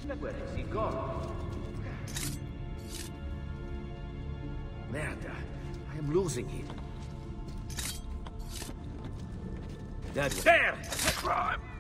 Where has he gone? Merda, I am losing him. That there! Crime!